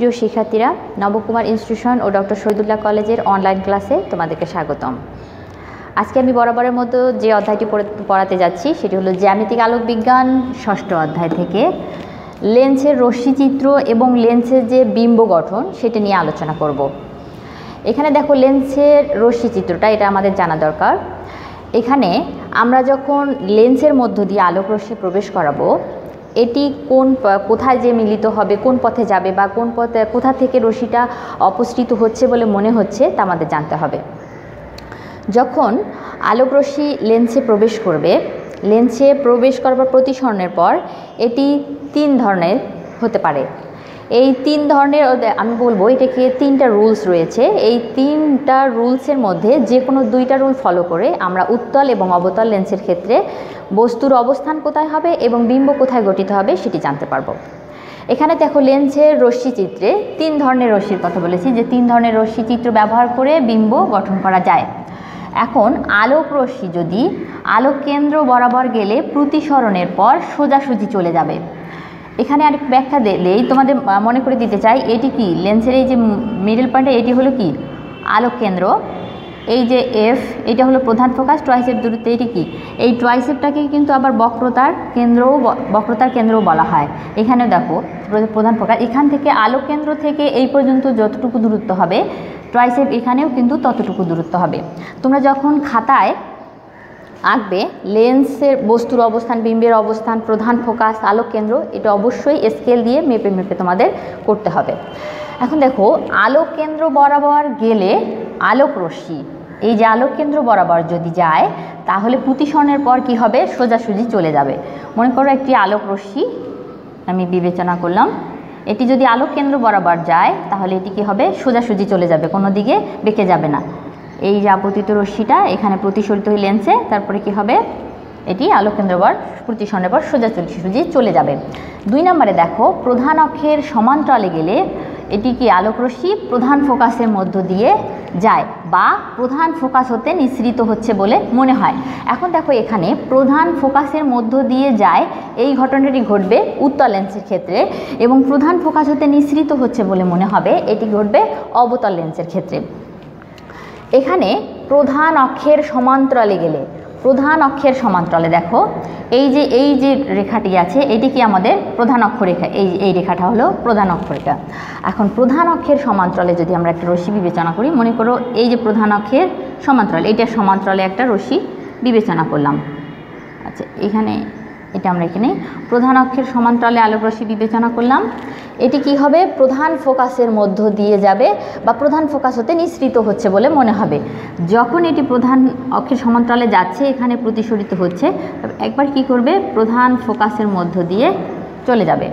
প্রিয় শিক্ষার্থীরা, নবকুমার ইনস্টিটিউশন ও ডক্টর শহীদুল্লাহ কলেজের অনলাইন ক্লাসে তোমাদেরকে স্বাগতম। আজকে আমি বরাবরের মতো যে অধ্যায়টি পড়াতে যাচ্ছি সেটি হলো জ্যামিতিক আলোক বিজ্ঞান ষষ্ঠ অধ্যায় থেকে লেন্সের রশ্মিচিত্র এবং লেন্সের যে বিম্ব গঠন সেটা নিয়ে আলোচনা করব। এখানে দেখো লেন্সের রশ্মিচিত্রটা, এটা আমাদের জানা দরকার। এখানে আমরা যখন লেন্সের মধ্য দিয়ে আলোক রশ্মি প্রবেশ করাবো, এটি কোথায় যে মিলিত হবে, কোন পথে যাবে বা কোথা থেকে রশ্মিটা অপসৃত হচ্ছে বলে মনে হচ্ছে তা আমাদের জানতে হবে। যখন আলোক রশ্মি লেন্সে প্রবেশ করবে, লেন্সে প্রবেশ করবার প্রতিসরণের পর এটি তিন ধরনের হতে পারে। এই তিন ধরনের আমি বলবো এটাকে তিনটা রুলস রয়েছে। এই তিনটা রুলসের মধ্যে যে কোনো দুইটা রুল ফলো করে আমরা উত্তল এবং অবতল লেন্সের ক্ষেত্রে বস্তুর অবস্থান কোথায় হবে এবং বিম্ব কোথায় গঠিত হবে সেটি জানতে পারবো। এখানে দেখো লেন্সের রশ্মিচিত্রে তিন ধরনের রশ্মির কথা বলেছি, যে তিন ধরনের রশ্মিচিত্র ব্যবহার করে বিম্ব গঠন করা যায়। এখন আলোক রশ্মি যদি আলোক কেন্দ্র বরাবর গেলে প্রতিসরণের পর সোজাসুজি চলে যাবে। এখানে আরেক ব্যাখ্যা দিলেই তোমাদের মনে করে দিতে চাই, এটি কি লেন্সের এই যে মিডল পয়েন্টে এটি হলো কি আলোক কেন্দ্র, এই যে এফ এটা হলো প্রধান ফোকাস, ট্রাইসেপ দূরত্ব এটি কি, এই ট্রাইসেপটাকে কিন্তু আবার বক্রতার কেন্দ্রও বলা হয়। এখানেও দেখো প্রধান ফোকাস, এখান থেকে আলোক কেন্দ্র থেকে এই পর্যন্ত যতটুকু দূরত্ব হবে ট্রাইসেপ এখানেও কিন্তু ততটুকু দূরত্ব হবে। তোমরা যখন খাতায় আঁকবে লেন্সের বস্তুর অবস্থান, বিম্বের অবস্থান, প্রধান ফোকাস, আলোক কেন্দ্র, এটা অবশ্যই স্কেল দিয়ে মেপে মেপে তোমাদের করতে হবে। এখন দেখো আলোক কেন্দ্র বরাবর গেলে আলোক রশ্মি এই যে আলোক কেন্দ্র বরাবর যদি যায় তাহলে প্রতিসরণের পর কি হবে, সোজাসুজি চলে যাবে। মনে করো একটি আলোক রশ্মি আমি বিবেচনা করলাম, এটি যদি আলোক কেন্দ্র বরাবর যায় তাহলে এটি কি হবে, সোজাসুজি চলে যাবে, কোনো দিকে বেঁকে যাবে না। এই যে আপতিত রশ্মিটা এখানে প্রতিসরিত হয়ে লেন্সে, তারপরে কি হবে, এটি আলোক কেন্দ্র বরাবর প্রতিসরণের পর সোজাসুজি চলে যাবে। 2 নম্বরে দেখো প্রধান অক্ষের সমান্তরালে গেলে এটি কি আলোক রশ্মি প্রধান ফোকাসের মধ্য দিয়ে যায় বা প্রধান ফোকাস হতে নিঃসৃত হচ্ছে বলে মনে হয়। এখন দেখো এখানে প্রধান ফোকাসের মধ্য দিয়ে যায়, এই ঘটনাটি ঘটবে উত্তল লেন্সের ক্ষেত্রে, এবং প্রধান ফোকাস হতে নিঃসৃত হচ্ছে বলে মনে হবে এটি ঘটবে অবতল লেন্সের ক্ষেত্রে। এখানে প্রধান অক্ষের সমান্তরালে গেলে, প্রধান অক্ষের সমান্তরালে দেখো এই যে রেখাটি আছে এটি কি আমাদের প্রধান অক্ষরেখা, এই রেখাটা হলো প্রধান অক্ষরেখা। এখন প্রধান অক্ষের সমান্তরালে যদি আমরা একটা রশ্মি বিবেচনা করি, মনে করো এই যে প্রধান অক্ষের সমান্তরাল, এইটার সমান্তরালে একটা রশ্মি বিবেচনা করলাম। আচ্ছা এখানে এটা আমরা এখানে প্রধান অক্ষের সমান্তরালে আলোক রশ্মি বিবেচনা করলাম। এটি কি হবে, প্রধান ফোকাসের মধ্য দিয়ে যাবে বা প্রধান ফোকাস হতে নিঃসৃত হচ্ছে বলে মনে হবে। যখন এটি প্রধান অক্ষের সমান্তরালে যাচ্ছে, এখানে প্রতিসরিত হচ্ছে, একবার কি করবে, প্রধান ফোকাসের মধ্য দিয়ে চলে যাবে।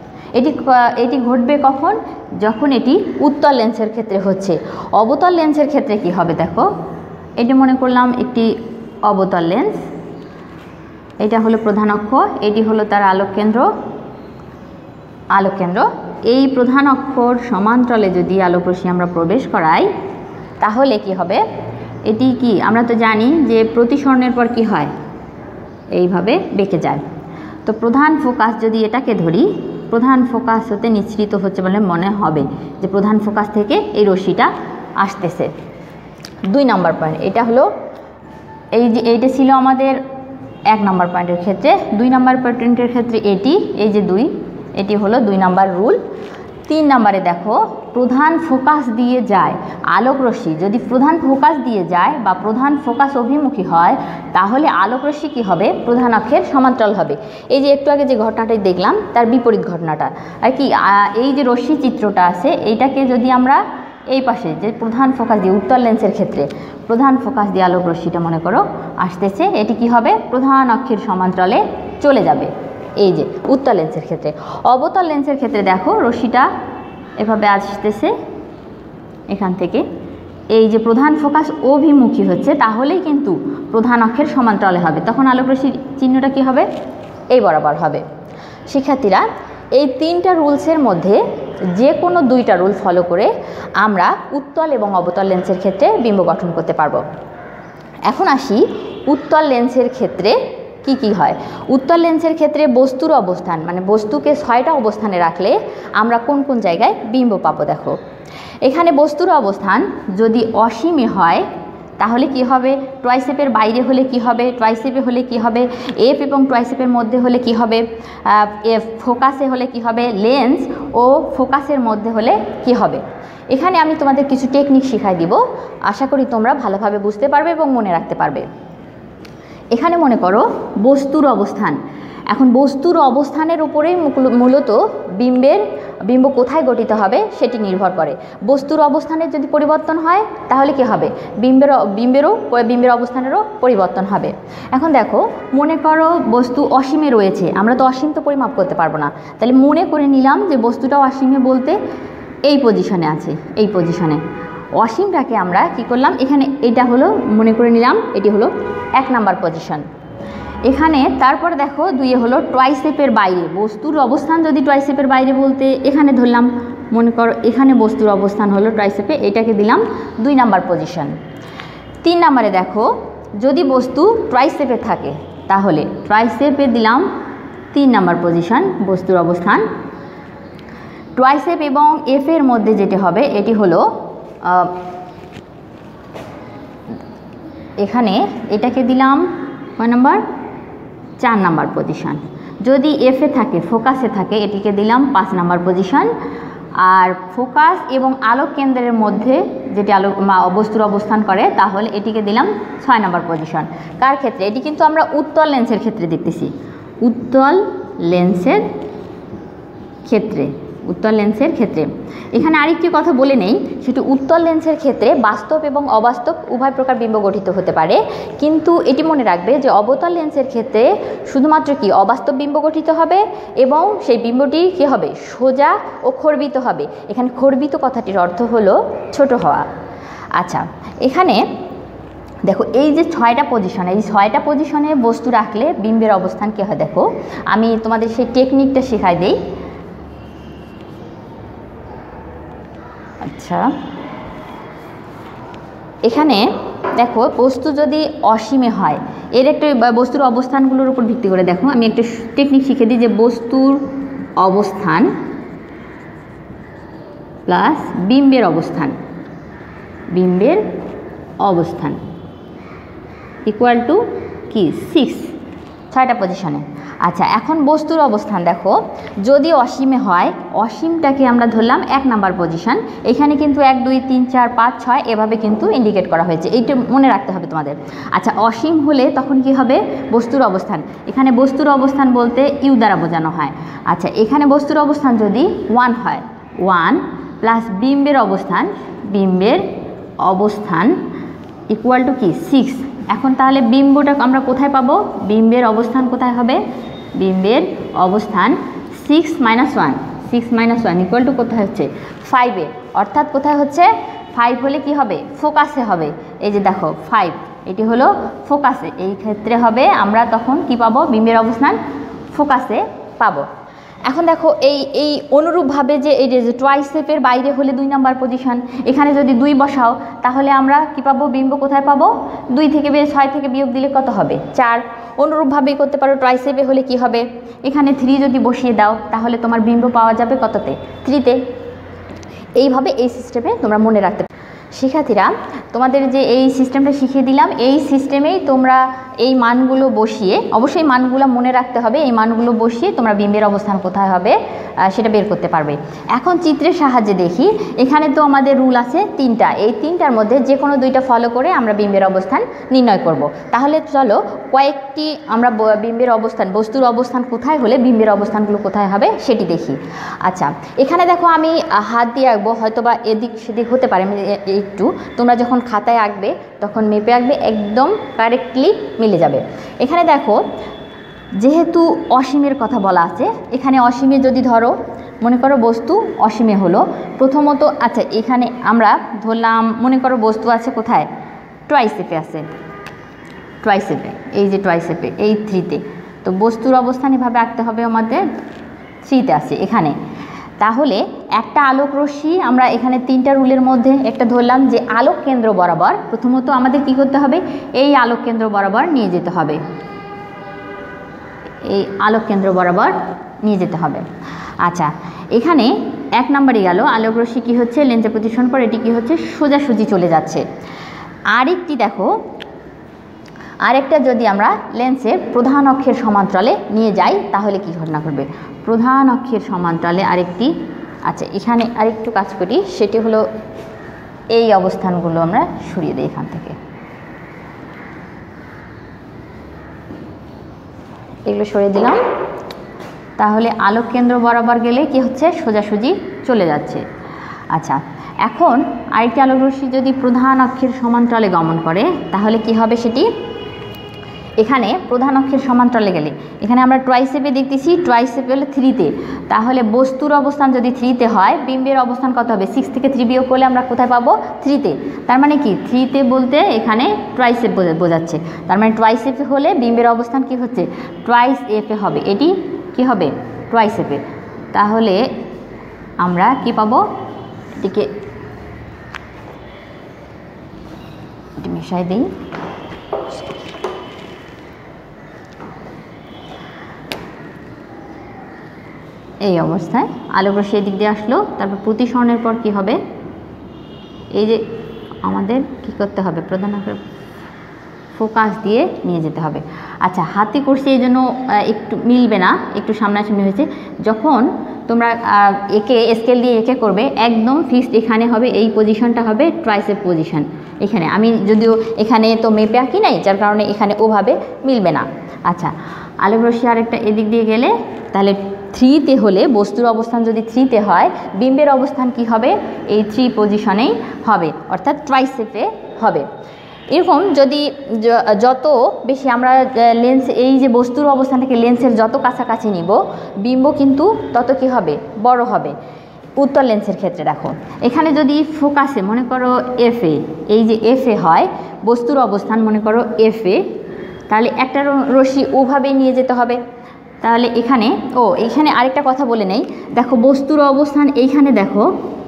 এটি ঘটবে কখন, যখন এটি উত্তল লেন্সের ক্ষেত্রে হচ্ছে। অবতল লেন্সের ক্ষেত্রে কি হবে, দেখো এটি মনে করলাম একটি অবতল লেন্স, এটা হলো প্রধান অক্ষ, এটি হলো তার আলোক কেন্দ্র। এই প্রধান অক্ষর সমান্তরালে যদি আলোক রশ্মি আমরা প্রবেশ করাই তাহলে কি হবে, এটি কি আমরা তো জানি যে প্রতিসরণের পর কি হয়, এইভাবে বেঁকে যায়। তো প্রধান ফোকাস যদি এটাকে ধরি, প্রধান ফোকাস হতে নিঃসৃত হচ্ছে বলে মনে হবে যে প্রধান ফোকাস থেকে এই রশ্মিটা আসতেছে। 2 নম্বর পয়েন্ট, এটা হলো এইটা ছিল আমাদের 1 নম্বর পয়েন্টের ক্ষেত্রে। 2 নম্বর পয়েন্টের ক্ষেত্রে এই যে 2, এটি হলো 2 নম্বর রুল। 3 নম্বরে দেখো প্রধান ফোকাস দিয়ে যায় আলোক রশ্মি, যদি প্রধান ফোকাস দিয়ে যায় বা প্রধান ফোকাস অভিমুখী হয় তাহলে আলোক রশ্মি কী হবে, প্রধান অক্ষের সমান্তরাল হবে। এই যে একটু আগে যে ঘটনাটাই দেখলাম তার বিপরীত ঘটনাটা আর কি, এই যে রশ্মি চিত্রটা আছে এইটাকে যদি আমরা এই পাশে যে প্রধান ফোকাস দিয়ে উত্তল লেন্সের ক্ষেত্রে প্রধান ফোকাস দিয়ে আলোক রশ্মিটা মনে করো আসতেছে, এটি কি হবে, প্রধান অক্ষের সমান্তরালে চলে যাবে এই যে উত্তল লেন্সের ক্ষেত্রে। অবতল লেন্সের ক্ষেত্রে দেখো রশ্মিটা এভাবে আসতেছে এখান থেকে, এই যে প্রধান ফোকাস অভিমুখী হচ্ছে তাহলেই কিন্তু প্রধান অক্ষের সমান্তরালে হবে, তখন আলোক রশ্মির চিহ্নটা কী হবে, এই বরাবর হবে। শিক্ষার্থীরা এই 3টা রুলসের মধ্যে যে কোনো 2টা রুল ফলো করে আমরা উত্তল এবং অবতল লেন্সের ক্ষেত্রে বিম্ব গঠন করতে পারবো। এখন আসি উত্তল লেন্সের ক্ষেত্রে কি কি হয়? উত্তল লেন্সের ক্ষেত্রে বস্তুর অবস্থান মানে বস্তুকে 6টা অবস্থানে রাখলে আমরা কোন কোন জায়গায় বিম্ব পাবো? দেখো এখানে বস্তুর অবস্থান যদি অসীমে হয় তাহলে কি হবে? ট্রাইসেপের বাইরে হলে কি হবে? ট্রাইসেপে হলে কি হবে? এফ এবং ট্রাইসেপের মধ্যে হলে কি হবে? এফ ফোকাসে হলে কি হবে? লেন্স ও ফোকাসের মধ্যে হলে কি হবে? এখানে আমি তোমাদের কিছু টেকনিক শিখাই দিব, আশা করি তোমরা ভালোভাবে বুঝতে পারবে এবং মনে রাখতে পারবে। এখানে মনে করো বস্তুর অবস্থান, এখন বস্তুর অবস্থানের উপরেই মূলত বিম্ব কোথায় গঠিত হবে সেটি নির্ভর করে। বস্তুর অবস্থানের যদি পরিবর্তন হয় তাহলে কি হবে? বিম্বের অবস্থানেরও পরিবর্তন হবে। এখন দেখো মনে করো বস্তু অসীমে রয়েছে, আমরা তো অসীম তো পরিমাপ করতে পারবো না, তাহলে মনে করে নিলাম যে বস্তুটাও অসীমে বলতে এই পজিশনে আছে, এই পজিশনে। অসীমটাকে আমরা কি করলাম, এখানে এটা হলো মনে করে নিলাম এটি হলো 1 নাম্বার পজিশন। এখানে তারপর দেখো 2 হলো ট্রাইসেপের বাইরে, বস্তুর অবস্থান যদি ট্রাইসেপের বাইরে বলতে এখানে ধরলাম, মনে করো এখানে বস্তুর অবস্থান হলো ট্রাইসেপে, এটাকে দিলাম 2 নাম্বার পজিশন। 3 নাম্বারে দেখো যদি বস্তু ট্রাইসেপে থাকে তাহলে ট্রাইসেপে দিলাম 3 নাম্বার পজিশন বস্তুর অবস্থান। ট্রাইসেপ এবং এফ এর মধ্যে যেটি হবে এটি হলো এখানে এটাকে দিলাম কয় নাম্বার? 4 number position. যদি এফে থাকে ফোকাসে থাকে এটিকে দিলাম 5 নাম্বার পজিশন। আর ফোকাস এবং আলোক কেন্দ্রের মধ্যে যেটি বস্তুর অবস্থান করে তাহলে এটিকে দিলাম 6 নাম্বার পজিশন। কার ক্ষেত্রে? এটি কিন্তু আমরা উত্তল লেন্সের ক্ষেত্রে দেখতেছি, উত্তল লেন্সের ক্ষেত্রে, উত্তল লেন্সের ক্ষেত্রে। এখানে আরেকটি কথা বলে নেই, সেটি উত্তল লেন্সের ক্ষেত্রে বাস্তব এবং অবাস্তব উভয় প্রকার বিম্ব গঠিত হতে পারে, কিন্তু এটি মনে রাখবে যে অবতল লেন্সের ক্ষেত্রে শুধুমাত্র কি অবাস্তব বিম্ব গঠিত হবে এবং সেই বিম্বটি কি হবে? সোজা ও খর্বিত হবে। এখানে খর্বিত কথাটির অর্থ হলো ছোট হওয়া। আচ্ছা এখানে দেখো এই যে 6টা পজিশন, এই 6টা পজিশনে বস্তু রাখলে বিম্বের অবস্থান কী হয় দেখো, আমি তোমাদের সেই টেকনিকটা শেখাই দেই। আচ্ছা এখানে দেখো বস্তু যদি অসীমে হয়, এর একটা বস্তুর অবস্থানগুলোর উপর ভিত্তি করে দেখো আমি একটা টেকনিক শিখে দিই যে বস্তুর অবস্থান প্লাস বিম্বের অবস্থান, বিম্বের অবস্থান ইকুয়াল টু কি 6, 6টা পজিশনে। আচ্ছা এখন বস্তুর অবস্থান দেখো যদি অসীমে হয়, অসীমটাকে আমরা ধরলাম 1 নাম্বার পজিশন। এখানে কিন্তু 1 2 3 4 5 6 এভাবে কিন্তু ইন্ডিকেট করা হয়েছে, এইটা মনে রাখতে হবে তোমাদের। আচ্ছা অসীম হলে তখন কি হবে? বস্তুর অবস্থান, এখানে বস্তুর অবস্থান বলতে ইউ দ্বারা বোঝানো হয়। আচ্ছা এখানে বস্তুর অবস্থান যদি 1 হয়, 1 প্লাস বিম্বের অবস্থান, বিম্বের অবস্থান ইকুয়াল টু কি 6। এখন তাহলে বিম্বটা আমরা কোথায় পাবো? বিম্বের অবস্থান কোথায় হবে? বিম্বের অবস্থান 6 - 1, 6 - 1 ইকুয়াল টু কোথায় হচ্ছে? 5-এ, অর্থাৎ কোথায় হচ্ছে? 5 হলে কি হবে? ফোকাসে হবে। এই যে দেখো 5 এটি হলো ফোকাসে, এই ক্ষেত্রে হবে আমরা তখন কি পাবো? বিম্বের অবস্থান ফোকাসে পাবো। এখন দেখো এই অনুরূপভাবে যে এই যে ট্রাইসেপের বাইরে হলে 2 নাম্বার পজিশন, এখানে যদি 2 বসাও তাহলে আমরা কি পাবো? বিম্ব কোথায় পাবো? 2 থেকে 6 থেকে বিয়োগ দিলে কত হবে? 4। অনুরূপভাবেই করতে পারো ট্রাইসেপে হলে কি হবে? এখানে 3 যদি বসিয়ে দাও তাহলে তোমার বিম্ব পাওয়া যাবে কততে? 3-তে। এইভাবে এই সিস্টেমে তোমরা মনে রাখতে। শিক্ষার্থীরা তোমাদের যে এই সিস্টেমটা শিখিয়ে দিলাম, এই সিস্টেমেই তোমরা এই মানগুলো বসিয়ে, অবশ্যই মানগুলো মনে রাখতে হবে, এই মানগুলো বসিয়ে তোমরা বিম্বের অবস্থান কোথায় হবে সেটা বের করতে পারবে। এখন চিত্রের সাহায্যে দেখি, এখানে তো আমাদের রুল আছে 3টা, এই 3টার মধ্যে যে কোনো 2টা ফলো করে আমরা বিম্বের অবস্থান নির্ণয় করব। তাহলে চলো কয়েকটি আমরা বিম্বের অবস্থান, বস্তুর অবস্থান কোথায় হলে বিম্বের অবস্থানগুলো কোথায় হবে সেটি দেখি। আচ্ছা এখানে দেখো আমি হাত দিয়ে আঁকবো, হয়তো বা এদিক সেদিক হতে পারে, একটু তোমরা যখন খাতায় আঁকবে তখন মেপে আঁকবে, একদম কারেক্টলি মিলে যাবে। এখানে দেখো যেহেতু অসীমের কথা বলা আছে, এখানে অসীমে যদি ধরো মনে করো বস্তু অসীমে হলো প্রথমত। আচ্ছা এখানে আমরা ধরলাম মনে করো বস্তু আছে কোথায়? ট্রাইসেপে আছে, ট্রাইসেপে, এই যে ট্রাইসেপে এই 3-তে, তো বস্তুর অবস্থান এভাবে আঁকতে হবে আমাদের 3-তে আছে এখানে। তাহলে একটা আলোক রশ্মি আমরা এখানে 3টা রুলের মধ্যে একটা ধরলাম যে আলোক কেন্দ্র বরাবর, প্রথমত আমাদের কি করতে হবে? এই আলোক কেন্দ্র বরাবর নিয়ে যেতে হবে, এই আলোক কেন্দ্র বরাবর নিয়ে যেতে হবে। আচ্ছা, এখানে 1 নম্বরই গেল, আলোক রশ্মি কী হচ্ছে লেন্সে প্রতিসরণ পর এটি কী হচ্ছে সোজাসুজি চলে যাচ্ছে। আরেকটি দেখো, আরেকটা যদি আমরা লেন্সের প্রধান অক্ষের সমান্তরালে নিয়ে যাই তাহলে কি ঘটনা ঘটবে। প্রধান অক্ষের সমান্তরালে আরেকটি, আচ্ছা এখানে আরেকটু কাজ করি, সেটি হলো এই অবস্থানগুলো আমরা সরিয়ে দিই এখান থেকে, এগুলো সরিয়ে দিলাম। তাহলে আলোক কেন্দ্র বরাবর গেলে কি হচ্ছে সোজাসুজি চলে যাচ্ছে। আচ্ছা, এখন আরেকটি আলোক রশ্মি যদি প্রধান অক্ষের সমান্তরালে গমন করে তাহলে কি হবে সেটি, এখানে প্রধান অক্ষের সমান্তরালে গেলে এখানে আমরা ট্রাইসেপে দেখতেছি, ট্রাইসেপে হলে 3-তে, তাহলে বস্তুর অবস্থান যদি 3-তে হয় বিম্বের অবস্থান কত হবে, 6 থেকে 3 বিয়োগ করলে আমরা কোথায় পাবো 3-তে। তার মানে কি 3-তে বলতে এখানে ট্রাইসেপ বোঝাচ্ছে, তার মানে ট্রাইসেপে হলে বিম্বের অবস্থান কি হচ্ছে ট্রাইস এফে হবে, এটি কি হবে ট্রাইসেপে। তাহলে আমরা কি পাবো, এটিকে মিশাই দিই, এই অবস্থায় আলোক রশ্মি এদিক দিয়ে আসলো, তারপর প্রতিসরণের পর কি হবে, এই যে আমাদের কি করতে হবে প্রধান অক্ষের ফোকাস দিয়ে নিয়ে যেতে হবে। আচ্ছা, হাতে করছি এই জন্য একটু মিলবে না, একটু সামনাসামনি হয়েছে। যখন তোমরা একে স্কেল দিয়ে একে করবে একদম ফিক্সড এখানে হবে, এই পজিশনটা হবে ট্রাইসেপ পজিশন। এখানে আমি যদিও এখানে তো মেপে আঁকি নাই, যার কারণে এখানে ওভাবে মিলবে না। আচ্ছা, আলোক রশ্মি আরেকটা এদিক দিয়ে গেলে তাহলে 3-তে হলে বস্তুর অবস্থান যদি 3-তে হয় বিম্বের অবস্থান কি হবে এই 3 পজিশনেই হবে, অর্থাৎ ট্রাইসেপে হবে। এরকম যদি যত বেশি আমরা লেন্স এই যে বস্তুর অবস্থানটাকে লেন্সের যত কাছাকাছি নিব বিম্ব কিন্তু তত কি হবে বড় হবে। উত্তল লেন্সের ক্ষেত্রে দেখো এখানে যদি ফোকাসে মনে করো এফে, এই যে এফে হয় বস্তুর অবস্থান মনে করো এফে, তাহলে একটা রশ্মি ওভাবেই নিয়ে যেতে হবে। তাহলে এখানে এইখানে আরেকটা কথা বলে নেই, দেখো বস্তুর অবস্থান এইখানে দেখো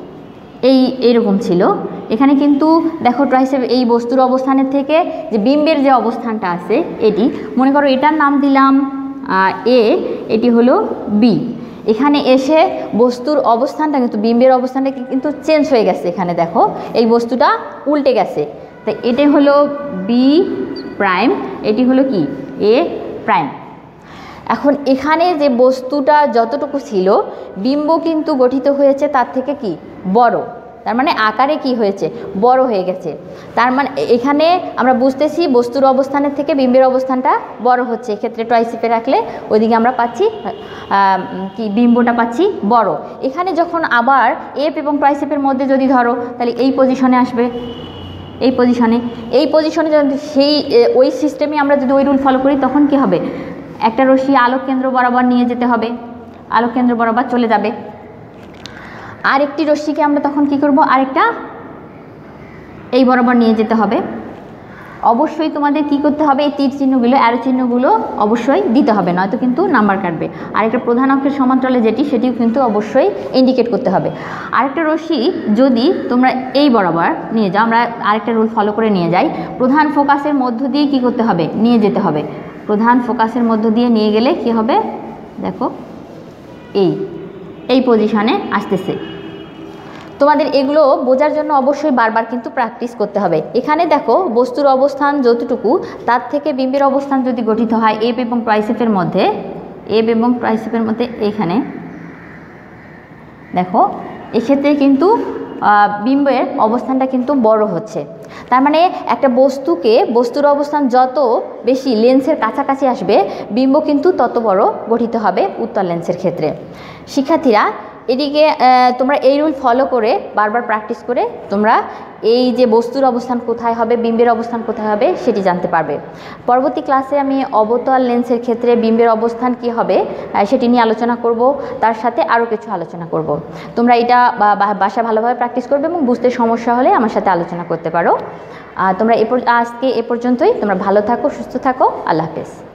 এইরকম ছিল, এখানে কিন্তু দেখো ট্রাইসেপ এই বস্তুর অবস্থানের থেকে যে বিম্বের যে অবস্থানটা আছে এটি মনে করো এটার নাম দিলাম এ, এটি হলো বি। এখানে এসে বস্তুর অবস্থানটা কিন্তু বিম্বের অবস্থানটা কিন্তু চেঞ্জ হয়ে গেছে, এখানে দেখো এই বস্তুটা উল্টে গেছে, তাই এটি হলো বি প্রাইম, এটি হলো কি এ প্রাইম। এখন এখানে যে বস্তুটা যতটুকু ছিল বিম্ব কিন্তু গঠিত হয়েছে তার থেকে কি বড়, তার মানে আকারে কি হয়েছে বড় হয়ে গেছে। তার মানে এখানে আমরা বুঝতেছি বস্তুর অবস্থানের থেকে বিম্বের অবস্থানটা বড় হচ্ছে, এক্ষেত্রে ট্রাইসেপে রাখলে ওইদিকে আমরা পাচ্ছি কি বিম্বটা পাচ্ছি বড়। এখানে যখন আবার এফ এবং ট্রাইসেপের মধ্যে যদি ধরো তাহলে এই পজিশনে আসবে, এই পজিশনে যদি সেই ওই সিস্টেমে আমরা যদি ওই রুল ফলো করি তখন কি হবে, একটা রশ্মি আলোক কেন্দ্র বরাবর নিয়ে যেতে হবে, আলোক কেন্দ্র বরাবর চলে যাবে। আরেকটি রশ্মিকে আমরা তখন কি করব, আরেকটা এই বরাবর নিয়ে যেতে হবে। অবশ্যই তোমাদের কি করতে হবে, এই তীর চিহ্নগুলো অ্যারো চিহ্নগুলো অবশ্যই দিতে হবে, নয়তো কিন্তু নাম্বার কাটবে। আরেকটা প্রধান অক্ষের সমান্তরালে যেটি সেটিও কিন্তু অবশ্যই ইন্ডিকেট করতে হবে। আরেকটা রশ্মি যদি তোমরা এই বরাবর নিয়ে যাও, আমরা আরেকটা রুল ফলো করে নিয়ে যাই, প্রধান ফোকাসের মধ্য দিয়ে কি করতে হবে নিয়ে যেতে হবে। প্রধান ফোকাসের মধ্য দিয়ে নিয়ে গেলে কি হবে দেখো এই পজিশনে আসতেছে। তোমাদের এগুলো বোঝার জন্য অবশ্যই বারবার কিন্তু প্র্যাকটিস করতে হবে। এখানে দেখো বস্তুর অবস্থান যতটুকু তার থেকে বিম্বের অবস্থান যদি গঠিত হয় এফ এবং ট্রাইসেপের মধ্যে, এফ এবং ট্রাইসেপের মধ্যে এইখানে দেখো এক্ষেত্রে কিন্তু বিম্বের অবস্থানটা কিন্তু বড় হচ্ছে। তার মানে একটা বস্তুর অবস্থান যত বেশি লেন্সের কাছাকাছি আসবে বিম্ব কিন্তু তত বড় গঠিত হবে উত্তল লেন্সের ক্ষেত্রে। শিক্ষার্থীরা এদিকে তোমরা এই রুল ফলো করে বারবার প্র্যাকটিস করে তোমরা এই যে বস্তুর অবস্থান কোথায় হবে বিম্বের অবস্থান কোথায় হবে সেটি জানতে পারবে। পরবর্তী ক্লাসে আমি অবতল লেন্সের ক্ষেত্রে বিম্বের অবস্থান কি হবে সেটি নিয়ে আলোচনা করব, তার সাথে আরও কিছু আলোচনা করব। তোমরা এটা বাসায় ভালোভাবে প্র্যাকটিস করবে এবং বুঝতে সমস্যা হলে আমার সাথে আলোচনা করতে পারো। তোমরা আজকে এ পর্যন্তই। তোমরা ভালো থাকো, সুস্থ থাকো, আল্লাহ হাফেজ।